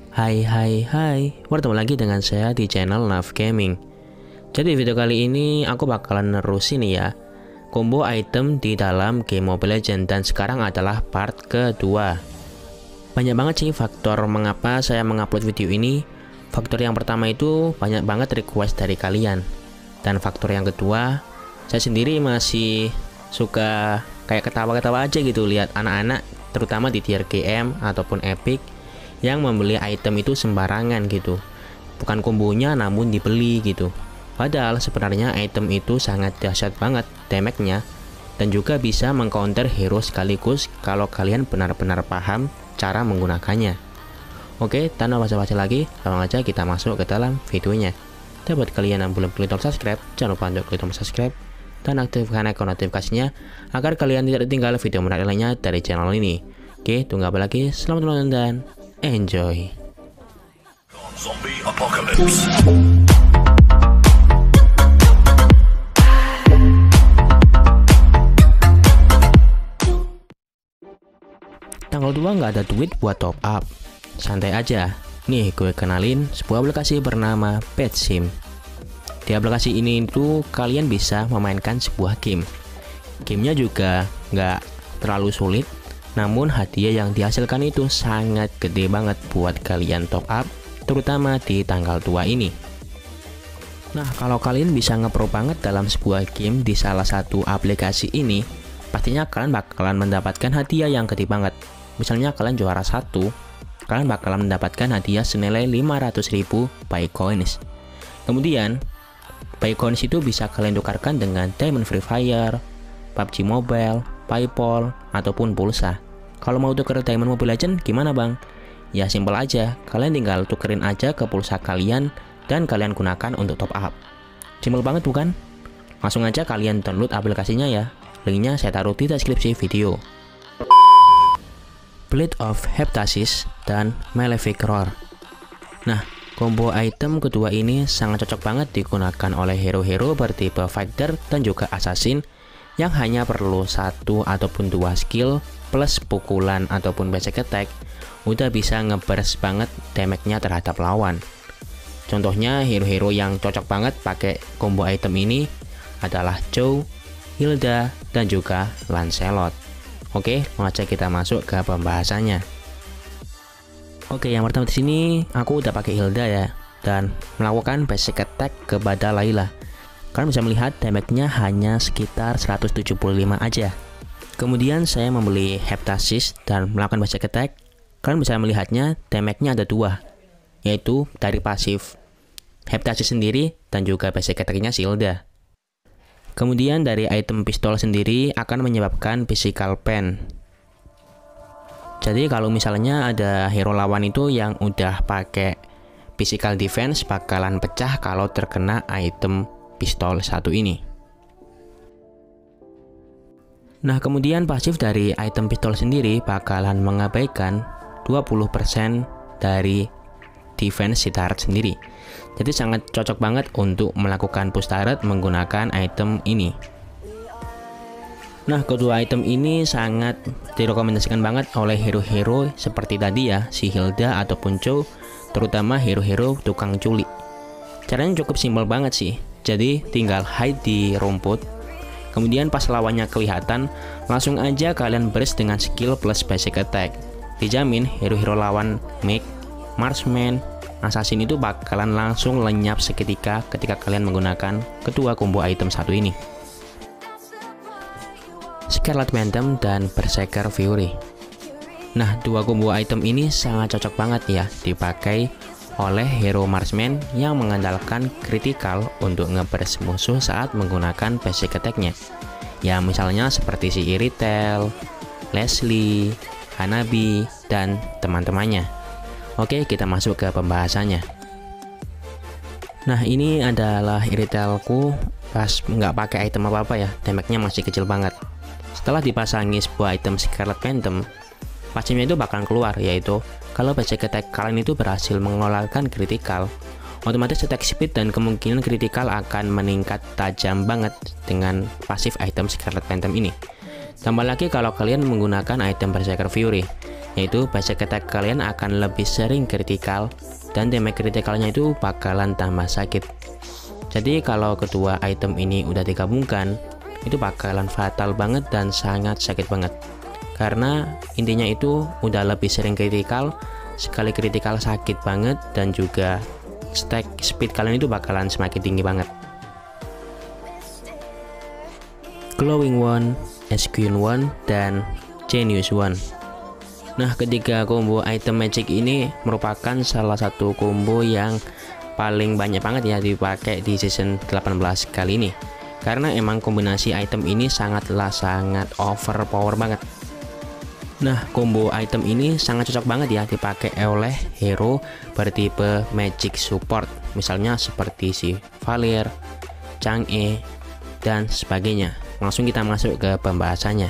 Hai, bertemu lagi dengan saya di channel Nav Gaming. Jadi video kali ini aku bakalan nerusin ya combo item di dalam game Mobile Legends, dan sekarang adalah part kedua. Banyak banget sih faktor mengapa saya mengupload video ini. Faktor yang pertama itu banyak banget request dari kalian, dan faktor yang kedua, saya sendiri masih suka kayak ketawa-ketawa aja gitu lihat anak-anak terutama di tier GM ataupun Epic yang membeli item itu sembarangan gitu, bukan kombonya namun dibeli gitu. Padahal sebenarnya item itu sangat dahsyat banget damage-nya, dan juga bisa mengcounter hero sekaligus kalau kalian benar-benar paham cara menggunakannya. Oke, tanpa basa-basi lagi, langsung aja kita masuk ke dalam videonya. Dan buat kalian yang belum klik tombol subscribe, jangan lupa untuk klik tombol subscribe dan aktifkan icon notifikasinya agar kalian tidak tertinggal video menarik lainnya dari channel ini. Oke, tunggu apa lagi? Selamat menonton dan enjoy. Zombie apocalypse. Tanggal 2 nggak ada duit buat top up. Santai aja. Nih, gue kenalin sebuah aplikasi bernama PetSim. Di aplikasi ini itu kalian bisa memainkan sebuah game. Gamenya juga nggak terlalu sulit, namun hadiah yang dihasilkan itu sangat gede banget buat kalian top up, terutama di tanggal 2 ini. Nah, kalau kalian bisa ngepro banget dalam sebuah game di salah satu aplikasi ini, pastinya kalian bakalan mendapatkan hadiah yang gede banget. Misalnya kalian juara 1, kalian bakalan mendapatkan hadiah senilai 500.000 buy coins. Kemudian, buy coins itu bisa kalian tukarkan dengan Diamond Free Fire, PUBG Mobile, PayPal, ataupun pulsa. Kalau mau tuker Diamond Mobile Legends gimana bang? Ya simpel aja, kalian tinggal tukerin aja ke pulsa kalian dan kalian gunakan untuk top up. Simpel banget bukan? Langsung aja kalian download aplikasinya ya. Linknya saya taruh di deskripsi video. Blade of Heptasis dan Malefic Roar. Nah, combo item kedua ini sangat cocok banget digunakan oleh hero-hero bertipe fighter dan juga assassin yang hanya perlu 1 ataupun 2 skill plus pukulan ataupun basic attack udah bisa ngeburst banget damage-nya terhadap lawan. Contohnya hero-hero yang cocok banget pakai combo item ini adalah Chow, Hilda, dan juga Lancelot. Oke, langsung kita masuk ke pembahasannya. Oke, yang pertama di sini aku udah pakai Hilda ya, dan melakukan basic attack kepada Layla. Kalian bisa melihat damage-nya hanya sekitar 175 aja. Kemudian saya membeli Heptasis dan melakukan basic attack. Kalian bisa melihatnya damage-nya ada 2, yaitu dari pasif Heptasis sendiri dan juga basic attack-nya Hilda. Kemudian dari item pistol sendiri akan menyebabkan physical pain. Jadi kalau misalnya ada hero lawan itu yang udah pakai physical defense bakalan pecah kalau terkena item pistol satu ini. Nah, kemudian pasif dari item pistol sendiri bakalan mengabaikan 20% dari defense si turret sendiri. Jadi sangat cocok banget untuk melakukan push turret menggunakan item ini. Nah, kedua item ini sangat direkomendasikan banget oleh hero-hero seperti tadi ya, si Hilda ataupun Chow, terutama hero-hero tukang culik. Caranya cukup simpel banget sih. Jadi tinggal hide di rumput, kemudian pas lawannya kelihatan, langsung aja kalian burst dengan skill plus basic attack. Dijamin hero-hero lawan Mech, Marksman, Assassin itu bakalan langsung lenyap seketika ketika kalian menggunakan kedua combo item satu ini. Scarlet Phantom dan Berserker Fury. Nah, dua combo item ini sangat cocok banget ya dipakai oleh hero Marksman yang mengandalkan critical untuk ngeburst musuh saat menggunakan basic attack-nya. Ya, misalnya seperti si Iritel, Leslie, Hanabi, dan teman-temannya. Oke, kita masuk ke pembahasannya. Nah, ini adalah Iritelku pas nggak pakai item apa-apa ya, damage-nya masih kecil banget. Setelah dipasangi sebuah item Scarlet Phantom, pasifnya itu bakalan keluar, yaitu kalau basic attack kalian itu berhasil mengeluarkan critical, otomatis attack speed dan kemungkinan critical akan meningkat tajam banget dengan pasif item Scarlet Phantom ini. Tambah lagi kalau kalian menggunakan item Berserker Fury, yaitu basic attack kalian akan lebih sering kritikal dan damage kritikalnya itu bakalan tambah sakit. Jadi kalau kedua item ini udah digabungkan, itu bakalan fatal banget dan sangat sakit banget. Karena intinya itu udah lebih sering kritikal, sekali kritikal sakit banget, dan juga stack speed kalian itu bakalan semakin tinggi banget. Glowing One, Esquire One, dan Genius One. Nah, ketiga combo item magic ini merupakan salah satu combo yang paling banyak banget ya dipakai di season 18 kali ini. Karena emang kombinasi item ini sangat overpower banget. Nah, combo item ini sangat cocok banget ya dipakai oleh hero bertipe magic support. Misalnya seperti si Valier, Chang'e, dan sebagainya. Langsung kita masuk ke pembahasannya.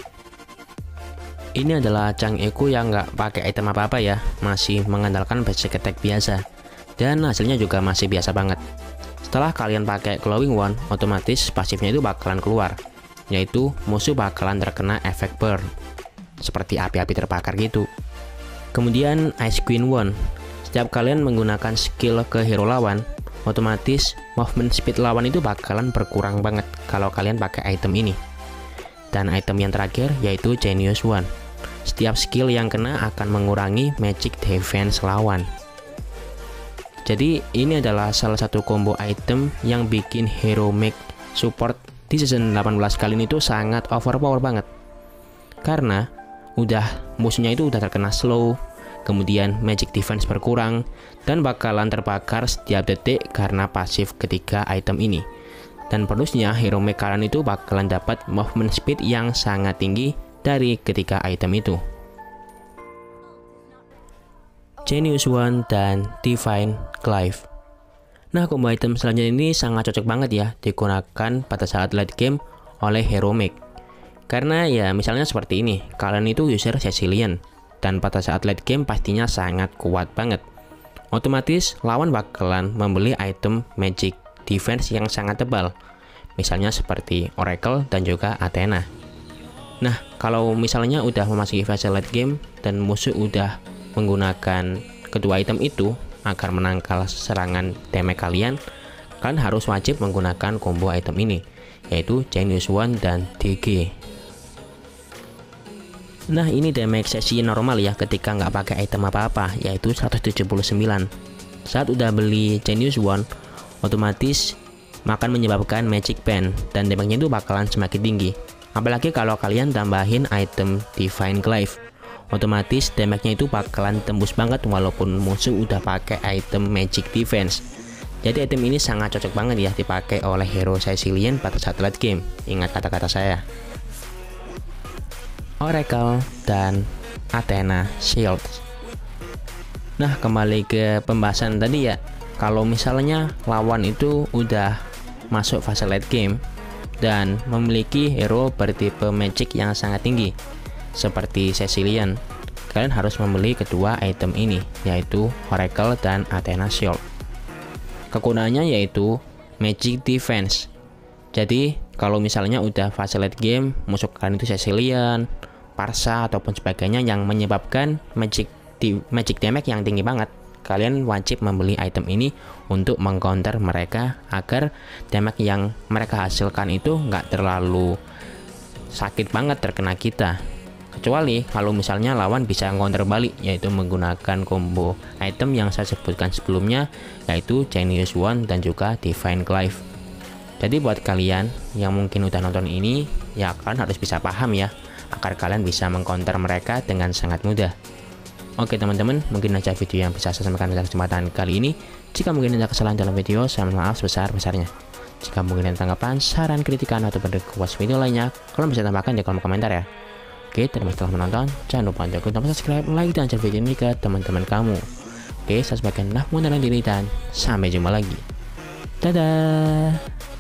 Ini adalah Chang'e ku yang nggak pakai item apa-apa ya, masih mengandalkan basic attack biasa, dan hasilnya juga masih biasa banget. Setelah kalian pakai Glowing One, otomatis pasifnya itu bakalan keluar, yaitu musuh bakalan terkena efek burn, seperti api-api terbakar gitu. Kemudian Ice Queen One, setiap kalian menggunakan skill ke hero lawan, otomatis movement speed lawan itu bakalan berkurang banget kalau kalian pakai item ini. Dan item yang terakhir yaitu Genius One. Setiap skill yang kena akan mengurangi magic defense lawan. Jadi ini adalah salah satu combo item yang bikin hero mage support di season 18 kali ini tuh sangat overpower banget. Karena musuhnya itu udah terkena slow, kemudian magic defense berkurang, dan bakalan terbakar setiap detik karena pasif ketiga item ini. Dan bonusnya hero mage kalian itu bakalan dapat movement speed yang sangat tinggi dari ketiga item itu. Genius One dan Divine Glaive. Nah, combo item selanjutnya ini sangat cocok banget ya digunakan pada saat late game oleh hero mage. Karena ya misalnya seperti ini, kalian itu user Cecilion, dan pada saat late game pastinya sangat kuat banget. Otomatis lawan bakalan membeli item magic defense yang sangat tebal, misalnya seperti Oracle dan juga Athena. Nah, kalau misalnya udah memasuki fase late game dan musuh udah menggunakan kedua item itu agar menangkal serangan damage kalian harus wajib menggunakan combo item ini, yaitu Genius One dan DG. Nah, ini damage sesi normal ya ketika nggak pakai item apa-apa, yaitu 179. Saat udah beli Genius One, otomatis akan menyebabkan magic ban dan damage-nya itu bakalan semakin tinggi. Apalagi kalau kalian tambahin item Divine Glaive, otomatis damage-nya itu bakalan tembus banget walaupun musuh udah pakai item magic defense. Jadi item ini sangat cocok banget ya dipakai oleh hero Cecilion pada saat late game. Ingat kata-kata saya. Oracle dan Athena Shield. Nah, kembali ke pembahasan tadi ya. Kalau misalnya lawan itu udah masuk fase late game dan memiliki hero bertipe magic yang sangat tinggi seperti Cecilion, kalian harus membeli kedua item ini, yaitu Oracle dan Athena Shield. Kegunaannya yaitu magic defense. Jadi kalau misalnya udah fase late game, musuh kalian itu Cecilion, Parsa ataupun sebagainya yang menyebabkan magic damage yang tinggi banget, kalian wajib membeli item ini untuk mengcounter mereka agar damage yang mereka hasilkan itu nggak terlalu sakit banget terkena kita. Kecuali kalau misalnya lawan bisa counter balik, yaitu menggunakan combo item yang saya sebutkan sebelumnya, yaitu Genius One dan juga Divine Glaive. Jadi buat kalian yang mungkin udah nonton ini, ya kalian harus bisa paham ya, agar kalian bisa mengcounter mereka dengan sangat mudah. Oke teman-teman, mungkin aja video yang bisa saya sampaikan pada kesempatan kali ini. Jika mungkin ada kesalahan dalam video, saya mohon maaf sebesar-besarnya. Jika mungkin ada tanggapan, saran, kritikan, atau request video lainnya, kalian bisa tambahkan di kolom komentar ya. Oke, terima kasih telah menonton. Jangan lupa untuk subscribe, like, dan share video ini ke teman-teman kamu. Oke, saya sebagai mengenalkan diri dan sampai jumpa lagi. Dadah!